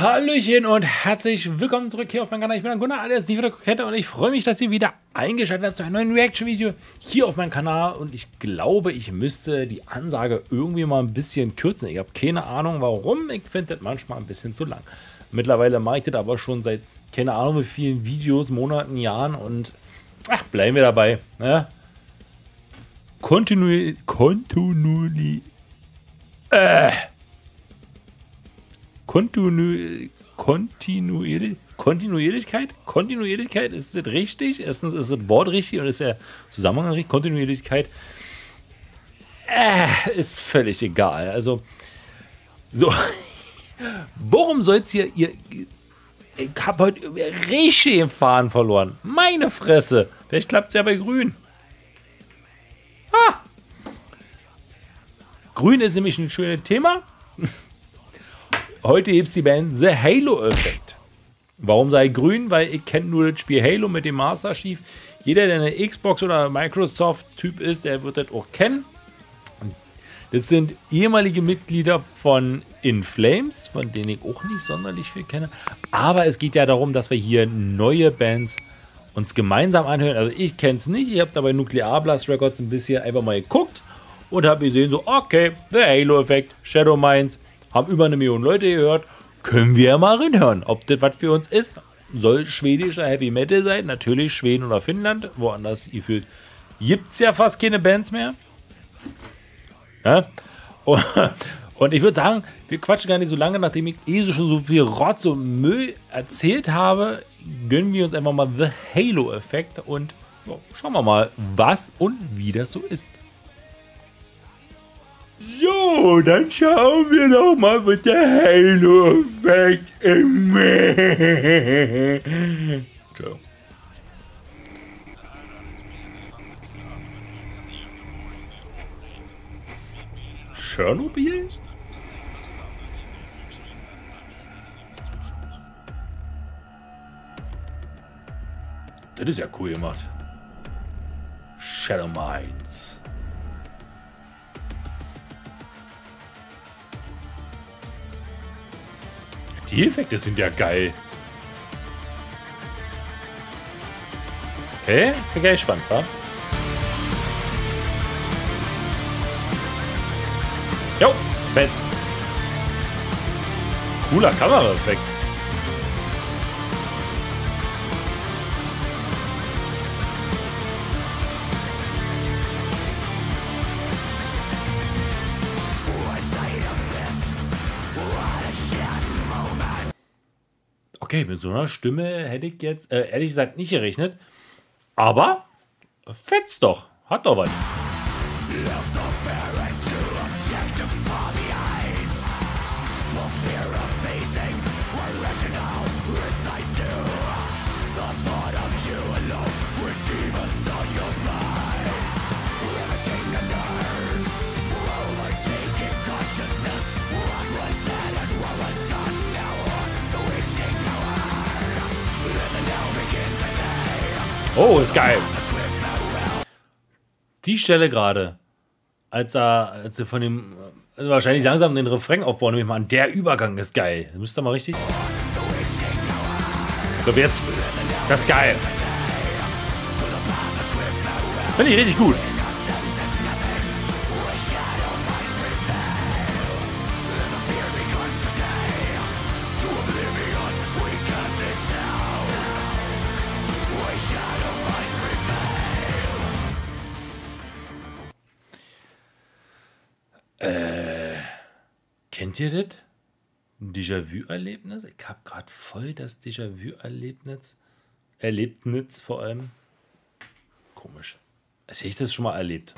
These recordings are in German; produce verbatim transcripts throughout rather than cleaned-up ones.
Hallöchen und herzlich willkommen zurück hier auf meinem Kanal. Ich bin der Gunnar, alias die wieder Kokette, und ich freue mich, dass ihr wieder eingeschaltet habt zu einem neuen Reaction-Video hier auf meinem Kanal. Und ich glaube, ich müsste die Ansage irgendwie mal ein bisschen kürzen. Ich habe keine Ahnung warum, ich finde das manchmal ein bisschen zu lang. Mittlerweile mache ich das aber schon seit keine Ahnung wie vielen Videos, Monaten, Jahren, und ach, bleiben wir dabei. Ne? Kontinu... Kontinu... Äh... Kontinu Kontinuierlich Kontinuierlichkeit? Kontinuierlichkeit, ist das richtig? Erstens ist das Wort richtig und ist der Zusammenhang richtig. Kontinuierlichkeit äh, ist völlig egal. Also, so, worum soll es hier? Ihr, ich habe heute richtig den Faden verloren. Meine Fresse. Vielleicht klappt es ja bei Grün. Ah. Grün ist nämlich ein schönes Thema. Heute gibt es die Band The Halo Effect. Warum sei grün? Weil ich kenne nur das Spiel Halo mit dem Master Chief. Jeder, der eine Xbox oder Microsoft-Typ ist, der wird das auch kennen. Das sind ehemalige Mitglieder von In Flames, von denen ich auch nicht sonderlich viel kenne. Aber es geht ja darum, dass wir hier neue Bands uns gemeinsam anhören. Also ich kenne es nicht. Ich habe dabei Nuclear Blast Records ein bisschen einfach mal geguckt und habe gesehen, so okay, The Halo Effect, Shadow Minds. Haben über eine Million Leute gehört. Können wir ja mal reinhören, ob das was für uns ist. Soll schwedischer Heavy Metal sein. Natürlich Schweden oder Finnland. Woanders gefühlt gibt es ja fast keine Bands mehr. Ja? Und ich würde sagen, wir quatschen gar nicht so lange, nachdem ich eh schon so viel Rotz und Müll erzählt habe, gönnen wir uns einfach mal The Halo-Effekt und so, schauen wir mal, was und wie das so ist. So, dann schauen wir doch mal mit der Halo-Effekt im so. Tschernobyl? Das ist ja cool gemacht. Shadow Minds. Die Effekte sind ja geil. Okay, jetzt bin ich gespannt, wa? Jo, fett. Cooler Kameraeffekt. Okay, mit so einer Stimme hätte ich jetzt äh, ehrlich gesagt nicht gerechnet. Aber fetz doch. Hat doch was. Oh, ist geil. Die Stelle gerade, als er, als er von dem, also wahrscheinlich langsam den Refrain aufbauen, nehme ich mal an, der Übergang ist geil. Müsst ihr mal richtig? Ich glaube jetzt, das ist geil. Finde ich richtig gut. Äh, kennt ihr das? Ein Déjà-vu-Erlebnis? Ich habe gerade voll das Déjà-vu-Erlebnis. Erlebnis vor allem. Komisch. Als hätte ich das schon mal erlebt.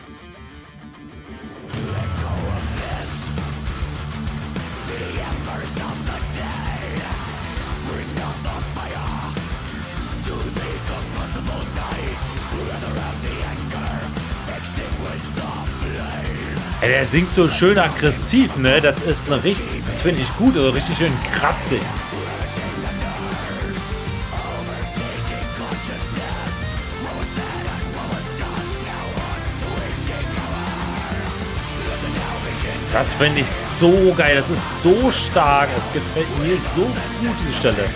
Ey, der singt so schön aggressiv, ne? Das ist eine richtig, das finde ich gut, also richtig schön kratzig. Das finde ich so geil. Das ist so stark. Es gefällt mir so gut, diese Stelle.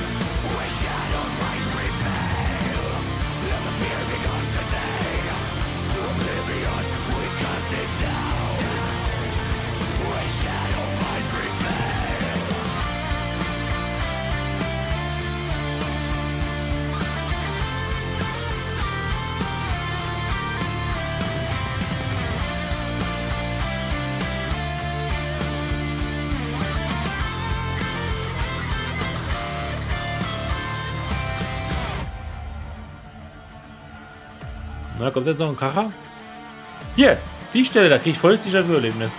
Na, kommt jetzt noch ein Kracher? Hier, die Stelle, da kriege ich volles Déjà-vu-Erlebnis.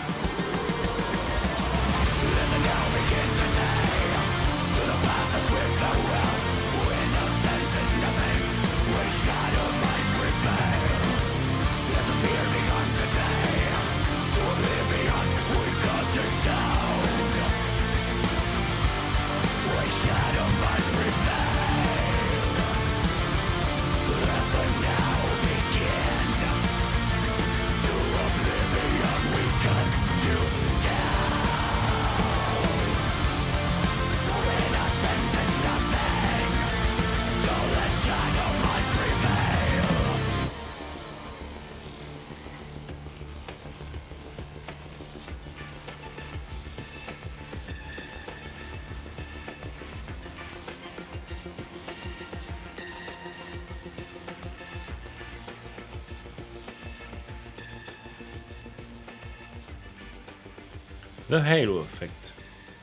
The Halo-Effekt.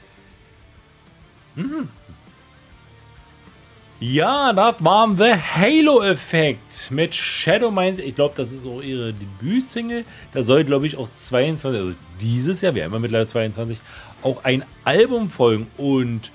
Mhm. Ja, das war The Halo-Effekt mit Shadow Mines. Ich glaube, das ist auch ihre Debütsingle. Da soll, glaube ich, auch zweiundzwanzig, also dieses Jahr, wir haben ja mittlerweile zweiundzwanzig, auch ein Album folgen. Und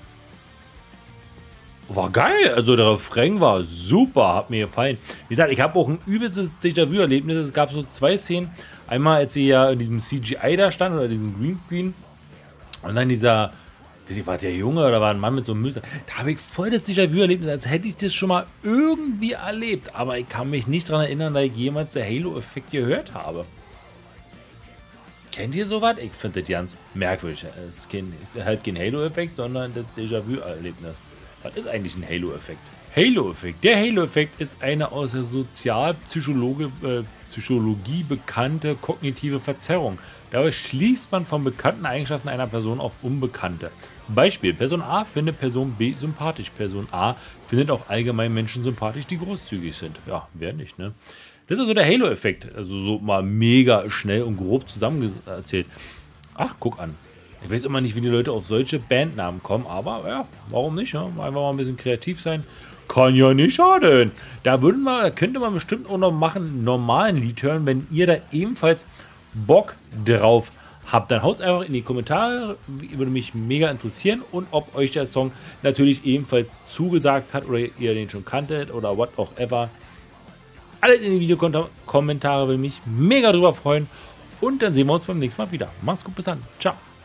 war geil. Also der Refrain war super, hat mir gefallen. Wie gesagt, ich habe auch ein übelstes Déjà-vu-Erlebnis. Es gab so zwei Szenen. Einmal, als sie ja in diesem C G I da stand oder diesem Greenscreen. Und dann dieser, war der Junge oder war ein Mann mit so einem Müll. Da habe ich voll das Déjà-vu-Erlebnis, als hätte ich das schon mal irgendwie erlebt. Aber ich kann mich nicht daran erinnern, dass ich jemals den Halo-Effekt gehört habe. Kennt ihr sowas? Ich finde das ganz merkwürdig. Es ist, kein, es ist halt kein Halo-Effekt, sondern das Déjà-vu-Erlebnis. Was ist eigentlich ein Halo-Effekt? Halo-Effekt. Der Halo-Effekt ist eine aus der Sozialpsychologie äh, Psychologie bekannte kognitive Verzerrung. Dabei schließt man von bekannten Eigenschaften einer Person auf unbekannte. Beispiel: Person A findet Person B sympathisch. Person A findet auch allgemein Menschen sympathisch, die großzügig sind. Ja, wer nicht, ne? Das ist also der Halo-Effekt. Also so mal mega schnell und grob zusammenerzählt. Ach, guck an. Ich weiß immer nicht, wie die Leute auf solche Bandnamen kommen, aber ja, warum nicht? Ja? Einfach mal ein bisschen kreativ sein. Kann ja nicht schaden. Da würden wir, da könnte man bestimmt auch noch machen, einen normalen Lied hören, wenn ihr da ebenfalls Bock drauf habt. Dann haut es einfach in die Kommentare, würde mich mega interessieren, und ob euch der Song natürlich ebenfalls zugesagt hat oder ihr den schon kanntet oder what auch ever. Alles in die Videokommentare, würde mich mega drüber freuen, und dann sehen wir uns beim nächsten Mal wieder. Macht's gut, bis dann. Ciao.